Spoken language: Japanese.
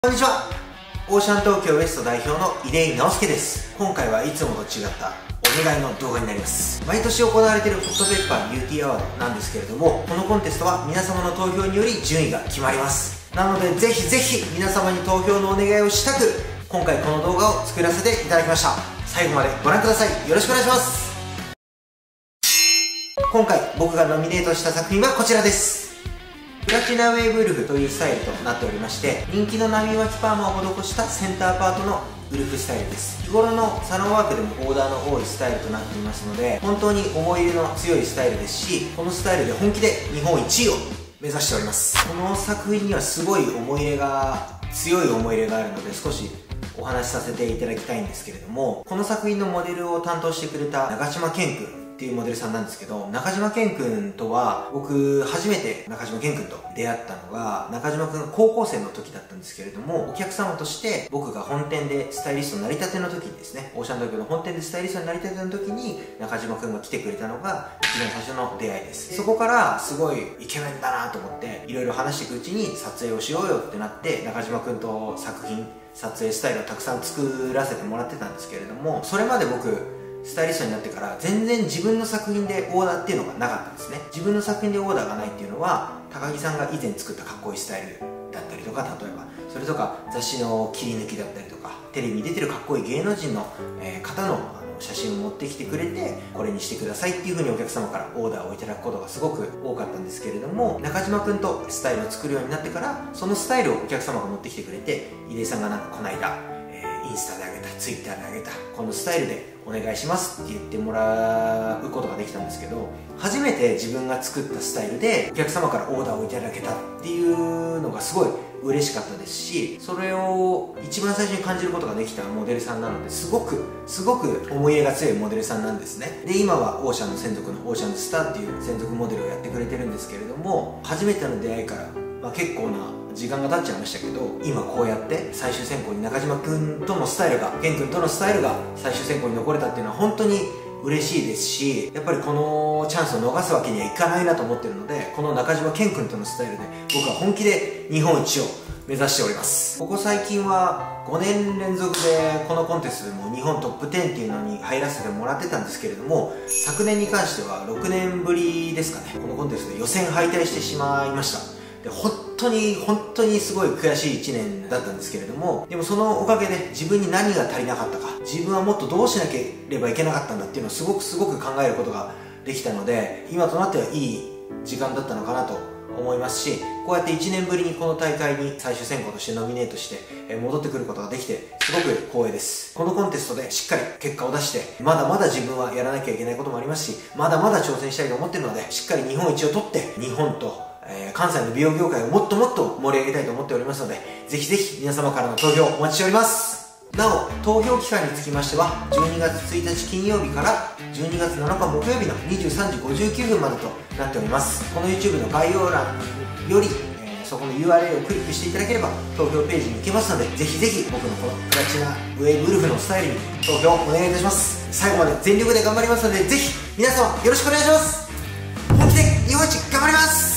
こんにちは。オーシャン東京ウエスト代表の出井直介です。今回はいつもと違ったお願いの動画になります。毎年行われているホットペッパービューティーアワードなんですけれども、このコンテストは皆様の投票により順位が決まります。なのでぜひぜひ皆様に投票のお願いをしたく、今回この動画を作らせていただきました。最後までご覧ください。よろしくお願いします。今回僕がノミネートした作品はこちらです。プラチナウェーブウルフというスタイルとなっておりまして、人気の波巻きパーマを施したセンターパートのウルフスタイルです。日頃のサロンワークでもオーダーの多いスタイルとなっていますので、本当に思い入れの強いスタイルですし、このスタイルで本気で日本1位を目指しております。この作品にはすごい強い思い入れがあるので、少しお話しさせていただきたいんですけれども、この作品のモデルを担当してくれた中島健君っていうモデルさんなんですけど、中島健君とは僕初めて中島健君と出会ったのが、中島君が高校生の時だったんですけれども、お客様として僕が本店でスタイリストになりたての時にですね、オーシャン東京の本店でスタイリストになりたての時に中島君が来てくれたのが一番最初の出会いです。そこからすごいイケメンだなと思っていろいろ話していくうちに撮影をしようよってなって、中島君と作品撮影スタイルをたくさん作らせてもらってたんですけれども、それまで僕スタイリストになってから全然自分の作品でオーダーっていうのがなかったんですね。自分の作品でオーダーがないっていうのは、高木さんが以前作ったかっこいいスタイルだったりとか、例えばそれとか雑誌の切り抜きだったりとか、テレビに出てるかっこいい芸能人の方の写真を持ってきてくれて、これにしてくださいっていう風にお客様からオーダーをいただくことがすごく多かったんですけれども、中島くんとスタイルを作るようになってから、そのスタイルをお客様が持ってきてくれて、出井さんがなんかこの間インスタであげた、ツイッターであげたこのスタイルでお願いしますって言ってもらうことができたんですけど、初めて自分が作ったスタイルでお客様からオーダーをいただけたっていうのがすごい嬉しかったですし、それを一番最初に感じることができたモデルさんなので、すごく思い入れが強いモデルさんなんですね。で、今はオーシャンの専属のオーシャンズスターっていう専属モデルをやってくれてるんですけれども、初めての出会いから、結構な時間が経っちゃいましたけど、今こうやって最終選考に中島くんとのスタイルが、健くんとのスタイルが最終選考に残れたっていうのは本当に嬉しいですし、やっぱりこのチャンスを逃すわけにはいかないなと思ってるので、この中島健くんとのスタイルで僕は本気で日本一を目指しております。ここ最近は5年連続でこのコンテストでも日本トップ10っていうのに入らせてもらってたんですけれども、昨年に関しては6年ぶりですかね、このコンテストで予選敗退してしまいました。で、本当にすごい悔しい1年だったんですけれども、でもそのおかげで自分に何が足りなかったか、自分はもっとどうしなければいけなかったんだっていうのをすごく考えることができたので、今となってはいい時間だったのかなと思いますし、こうやって1年ぶりにこの大会に最終選考としてノミネートして戻ってくることができてすごく光栄です。このコンテストでしっかり結果を出して、まだまだ自分はやらなきゃいけないこともありますし、まだまだ挑戦したいと思っているので、しっかり日本一を取って日本と関西の美容業界をもっともっと盛り上げたいと思っておりますので、ぜひぜひ皆様からの投票お待ちしております。なお、投票期間につきましては12月1日金曜日から12月7日木曜日の23時59分までとなっております。この YouTube の概要欄よりそこの URL をクリックしていただければ投票ページに行けますので、ぜひぜひ僕のこのプラチナウェーブウルフのスタイルに投票お願いいたします。最後まで全力で頑張りますので、ぜひ皆様よろしくお願いします。本気で日本一頑張ります。